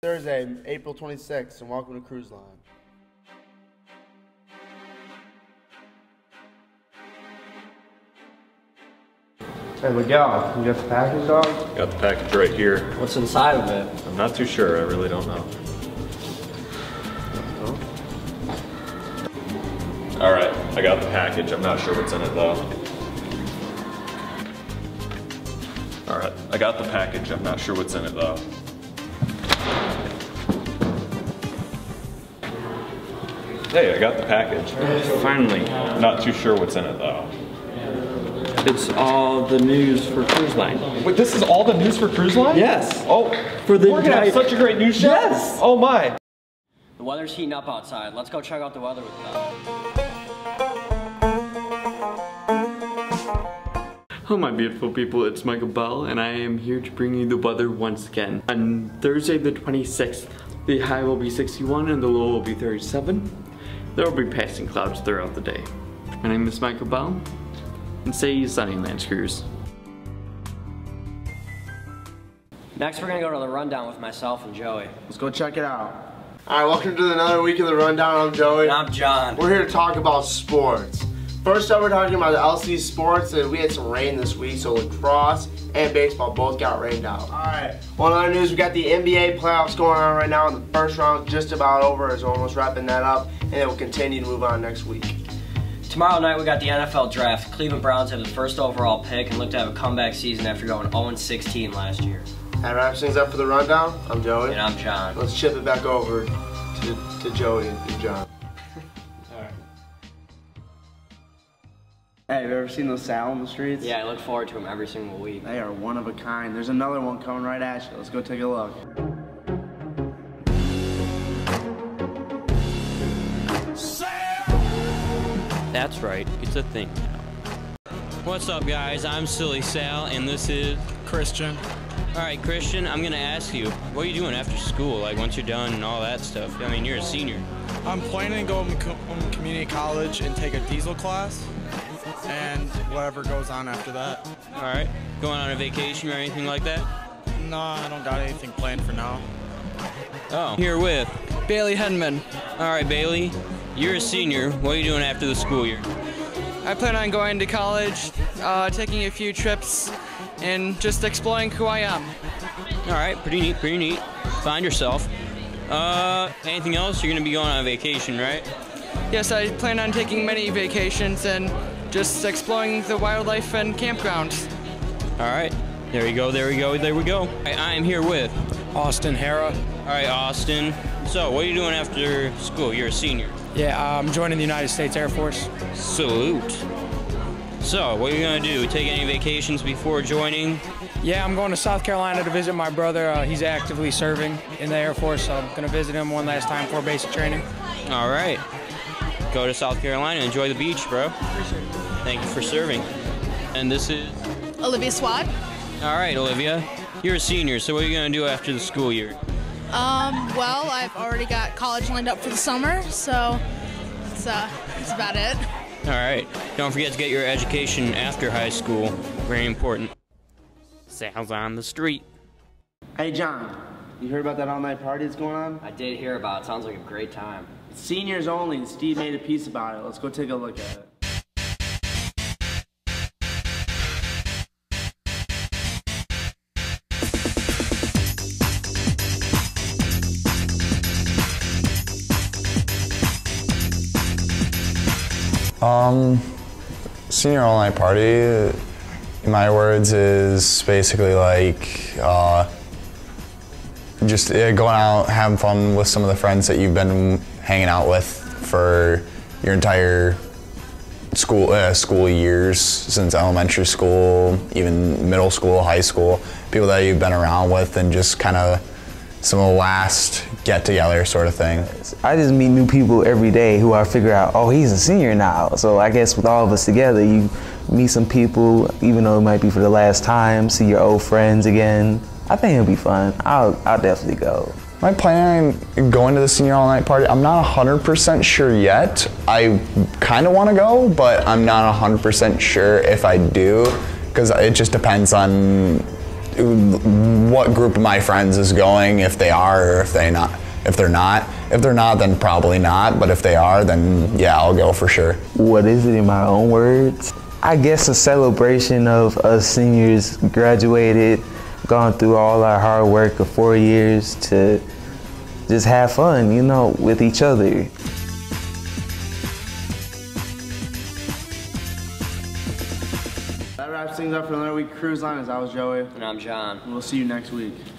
Thursday, April 26th, and welcome to Cruise Line. Hey Miguel, you got the package, dog? Got the package right here. What's inside of it? I'm not too sure, I really don't know. Alright, I got the package. I'm not sure what's in it though. Alright, I got the package. I'm not sure what's in it though. Hey, I got the package. Finally. I'm not too sure what's in it though. It's all the news for Cruise Line. Wait, this is all the news for Cruise Line? Yes. Oh, for the we're gonna have such a great news show? Yes. Oh my. The weather's heating up outside. Let's go check out the weather with them. Hello my beautiful people, it's Michael Bell and I am here to bring you the weather once again. On Thursday the 26th, the high will be 61 and the low will be 37. There will be passing clouds throughout the day. My name is Michael Bell and say Sunnylands Cruise. Next we're gonna go to the rundown with myself and Joey. Let's go check it out. Alright, welcome to another week of the Rundown. I'm Joey. And I'm John. We're here to talk about sports. First up, we're talking about the LC sports. We had some rain this week, so lacrosse and baseball both got rained out. Alright, one other news, we got the NBA playoffs going on right now, and the first round just about over, is almost wrapping that up, and it will continue to move on next week. Tomorrow night we got the NFL draft. Cleveland Browns have the first overall pick and look to have a comeback season after going 0-16 last year. That wraps things up for the Rundown. I'm Joey. And I'm John. Let's chip it back over to Joey and John. Hey, have you ever seen those Sal in the streets? Yeah, I look forward to them every single week. They are one of a kind. There's another one coming right at you. Let's go take a look. That's right, it's a thing now. What's up guys, I'm Silly Sal and this is Christian. Alright Christian, I'm gonna ask you, what are you doing after school, like once you're done and all that stuff? I mean, you're a senior. I'm planning to go to community college and take a diesel class and whatever goes on after that. Alright, going on a vacation or anything like that? No, I don't got anything planned for now. Oh, here with Bailey Henman. Alright Bailey, you're a senior, what are you doing after the school year? I plan on going to college, taking a few trips, and just exploring who I am. Alright, pretty neat, pretty neat. Find yourself. Anything else? You're gonna be going on vacation, right? Yes, I plan on taking many vacations and just exploring the wildlife and campgrounds. Alright, there we go, there we go, there we go. I am here with Austin Hara. Alright, Austin. So, what are you doing after school? You're a senior. Yeah, I'm joining the United States Air Force. Salute. So, what are you gonna do? Take any vacations before joining? Yeah, I'm going to South Carolina to visit my brother. He's actively serving in the Air Force, so I'm gonna visit him one last time for basic training. Alright. Go to South Carolina, enjoy the beach, bro. Thank you for serving. And this is? Olivia Swad. Alright, Olivia. You're a senior, so what are you gonna do after the school year? Well, I've already got college lined up for the summer, so that's about it. Alright. Don't forget to get your education after high school. Very important. Sal's on the street. Hey John, you heard about that all-night party that's going on? I did hear about it. Sounds like a great time. It's seniors only. Steve made a piece about it. Let's go take a look at it. Senior all-night party, in my words, is basically like just going out, having fun with some of the friends that you've been hanging out with for your entire school years, since elementary school, even middle school, high school, people that you've been around with, and just kind of some of the last get-together sort of thing. I just meet new people every day who I figure out, oh, he's a senior now. So I guess with all of us together, you meet some people, even though it might be for the last time, see your old friends again. I think it'll be fun. I'll definitely go. My plan on going to the senior all-night party, I'm not 100% sure yet. I kind of want to go, but I'm not 100% sure if I do, because it just depends on what group of my friends is going, if they are or if they're not. If they're not, then probably not. But if they are, then yeah, I'll go for sure. What is it in my own words? I guess a celebration of us seniors graduated, gone through all our hard work of 4 years to just have fun, you know, with each other. That wraps things up for another week. Cruise Line. I was Joey. And I'm John. We'll see you next week.